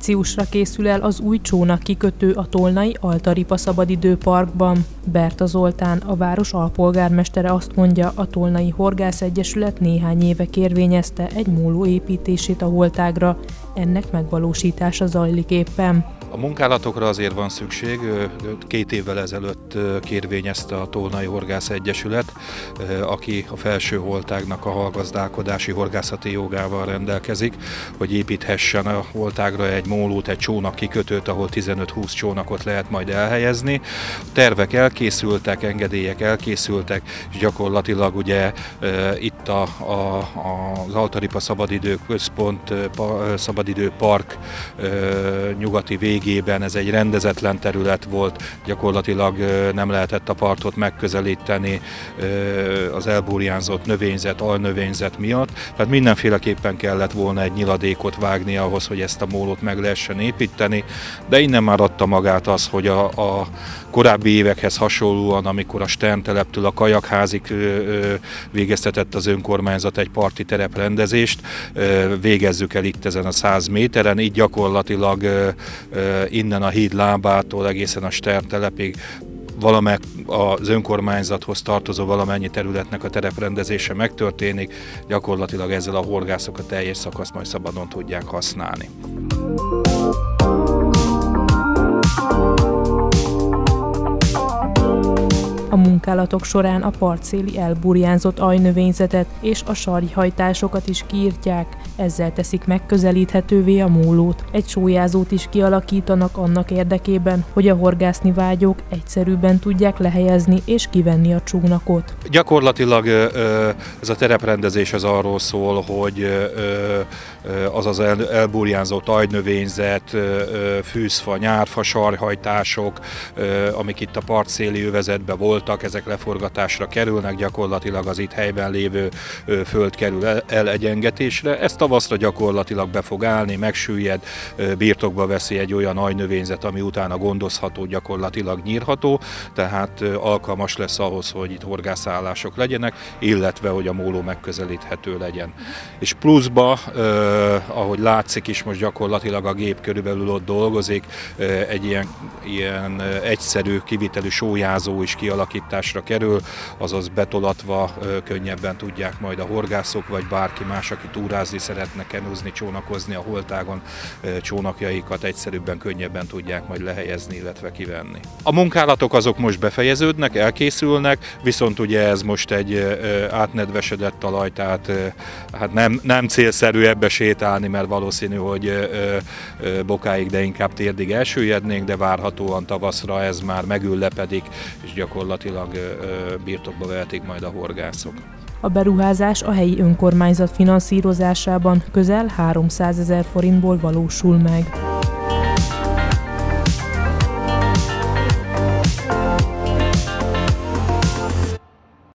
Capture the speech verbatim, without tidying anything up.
Márciusra készül el az új csónakkikötő a Tolnai Altaripa Szabadidőparkban. Berta Zoltán, a város alpolgármestere azt mondja, a Tolnai Horgászegyesület néhány éve kérvényezte egy móló építését a holtágra. Ennek megvalósítása zajlik éppen. A munkálatokra azért van szükség. Két évvel ezelőtt kérvényezte a Tolnai Horgászegyesület, aki a felső holtágnak a hallgazdálkodási horgászati jogával rendelkezik, hogy építhessen a holtágra egy mólót, egy csónakkikötőt, ahol tizenöt-húsz csónakot lehet majd elhelyezni. A tervek elkészültek, engedélyek elkészültek, és gyakorlatilag ugye itt a, a, az Altaripa Szabadidő Központ, Szabadidő Park nyugati végében ez egy rendezetlen terület volt, gyakorlatilag nem lehetett a partot megközelíteni az elburjánzott növényzet, alnövényzet miatt. Tehát mindenféleképpen kellett volna egy nyiladékot vágni ahhoz, hogy ezt a mólót meg lehessen építeni, de innen már adta magát az, hogy a, a korábbi évekhez hasonlóan, amikor a Stern teleptől a Kajakházig végeztetett az önkormányzat egy parti tereprendezést, végezzük el itt ezen a száz méteren, így gyakorlatilag innen a híd lábától egészen a Stern telepig valamely az önkormányzathoz tartozó valamennyi területnek a tereprendezése megtörténik, gyakorlatilag ezzel a horgászok a teljes szakaszt majd szabadon tudják használni. A munkálatok során a partszéli elburjánzott ajnövényzetet és a sarjhajtásokat is kiirtják, ezzel teszik megközelíthetővé a mólót. Egy sólyázót is kialakítanak annak érdekében, hogy a horgászni vágyók egyszerűbben tudják lehelyezni és kivenni a csónakot. Gyakorlatilag ez a tereprendezés az arról szól, hogy az az elburjánzott ajnövényzet, fűzfa, nyárfa, sarjhajtások, amik itt a partszéli övezetben voltak, ezek leforgatásra kerülnek, gyakorlatilag az itt helyben lévő föld kerül el egyengetésre. Ez tavaszra gyakorlatilag be fog állni, megsüllyed, birtokba veszi egy olyan ajnövényzet, ami utána gondozható, gyakorlatilag nyírható, tehát alkalmas lesz ahhoz, hogy itt horgászállások legyenek, illetve hogy a móló megközelíthető legyen. És pluszba, eh, ahogy látszik is, most gyakorlatilag a gép körülbelül ott dolgozik, eh, egy ilyen, ilyen egyszerű kivitelű sólyázó is kialakításra kerül, azaz betolatva eh, könnyebben tudják majd a horgászok, vagy bárki más, aki túrázni szeretne, kenúzni, csónakozni a holtágon, eh, csónakjaikat egyszerűbben, könnyebben tudják majd lehelyezni, illetve kivenni. A munkálatok azok most befejeződnek, elkészülnek, viszont ugye ez most egy eh, átnedvesedett talaj, tehát eh, hát nem, nem célszerű ebbe sétálni, mert valószínű, hogy eh, eh, bokáig, de inkább térdig elsüllyednénk, de várhatóan tavaszra ez már megüllepedik, és gyakorlatilag eh, birtokba vehetik majd a horgászok. A beruházás a helyi önkormányzat finanszírozásában közel háromszázezer forintból valósul meg.